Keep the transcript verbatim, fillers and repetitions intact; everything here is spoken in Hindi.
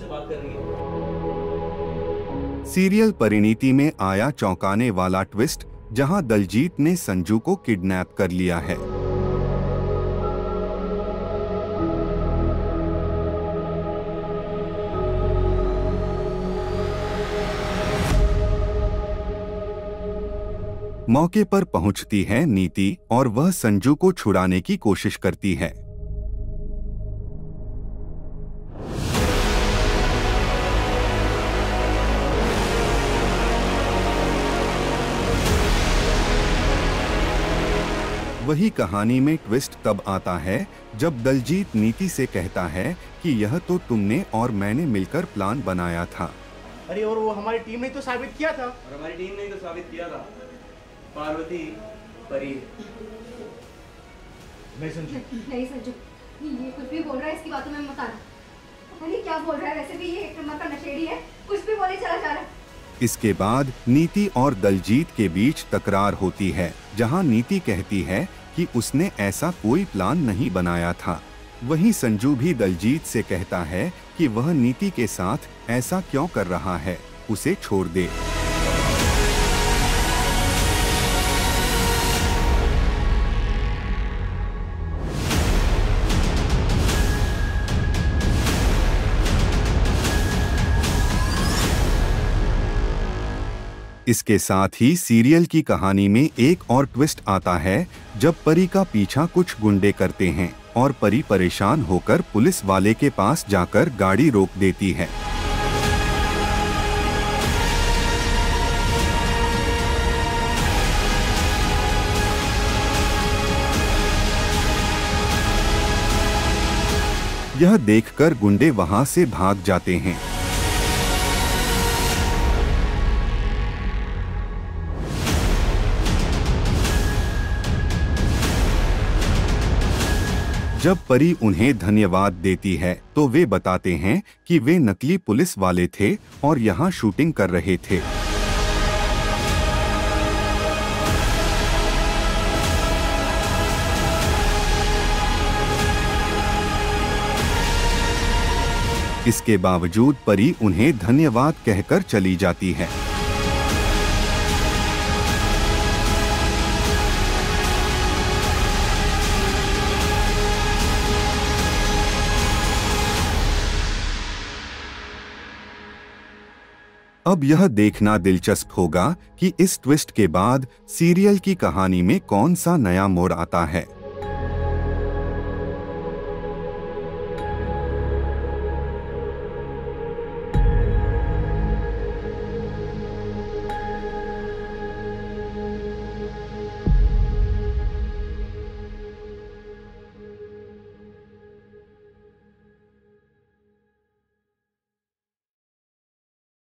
मुझसे बात कर रही है। सीरियल परिणीति में आया चौंकाने वाला ट्विस्ट, जहां दलजीत ने संजू को किडनैप कर लिया है। मौके पर पहुंचती है नीति और वह संजू को छुड़ाने की कोशिश करती है। वही कहानी में ट्विस्ट तब आता है जब दलजीत नीति से कहता है कि यह तो तुमने और मैंने मिलकर प्लान बनाया था। अरे और वो हमारी टीम ने तो साबित किया था। और हमारी टीम ने तो साबित किया था पार्वती परी। नहीं संजू, नहीं संजू, ये कुछ भी बोल रहा है, इसकी बातों में मत आना। पता नहीं क्या बोल रहा है, वैसे भी ये एक नंबर का नशेड़ी है, कुछ भी बोले चला जा रहा है। इसके बाद नीति और दलजीत के बीच तकरार होती है, जहां नीति कहती है कि उसने ऐसा कोई प्लान नहीं बनाया था। वहीं संजू भी दलजीत से कहता है कि वह नीति के साथ ऐसा क्यों कर रहा है, उसे छोड़ दे। इसके साथ ही सीरियल की कहानी में एक और ट्विस्ट आता है जब परी का पीछा कुछ गुंडे करते हैं और परी परेशान होकर पुलिस वाले के पास जाकर गाड़ी रोक देती है। यह देखकर गुंडे वहां से भाग जाते हैं। जब परी उन्हें धन्यवाद देती है तो वे बताते हैं कि वे नकली पुलिस वाले थे और यहाँ शूटिंग कर रहे थे। इसके बावजूद परी उन्हें धन्यवाद कहकर चली जाती है। अब यह देखना दिलचस्प होगा कि इस ट्विस्ट के बाद सीरियल की कहानी में कौन सा नया मोड़ आता है।